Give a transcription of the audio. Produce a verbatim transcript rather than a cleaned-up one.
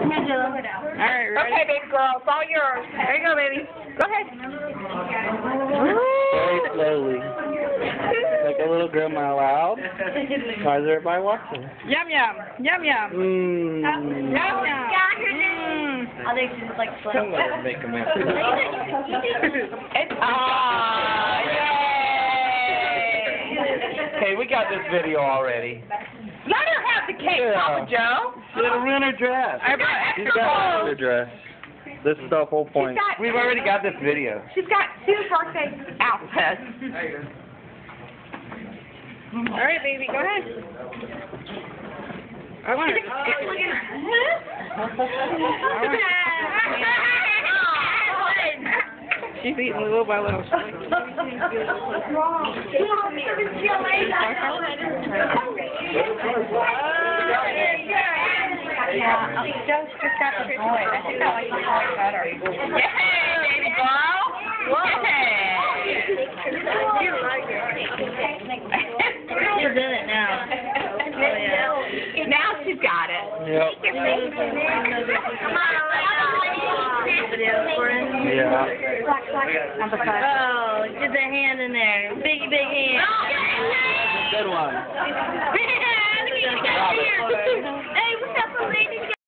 here, Jill. All right, ready? Okay, baby girl, it's all yours. There you go, baby. Go ahead. Very slowly. Like a little grandma loud. Why is everybody watching? Yum, yum. Yum, yum. Mmm. Yum, yum. Mm. I think she's like I'm gonna make a mess. It's ah, yay! Okay, we got this video already. Let her have the cake, Yeah. Papa Joe. She had a winter dress. I brought She's extra got a clothes. winter dress. This is the whole point. got- We've already got this video. She's got two birthday outfits. All right, baby, go ahead. I want it. She's eating little by little. Yeah, Joe's just got the boy. I think I like the boy better. Yay, baby girl. She's in it now. Oh, yeah. Now she's got it. Yep. Yeah. Oh, get the hand in there. Big, big hand. Good one. Hey, what's up, lady?